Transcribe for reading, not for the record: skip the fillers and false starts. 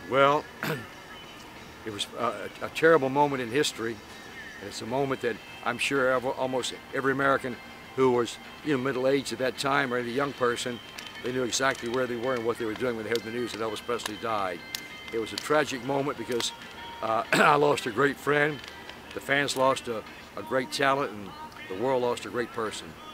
Well, it was a terrible moment in history. It's a moment that I'm sure almost every American who was middle-aged at that time, or any young person, they knew exactly where they were and what they were doing when they heard the news that Elvis Presley died. It was a tragic moment because I lost a great friend, the fans lost a great talent, and the world lost a great person.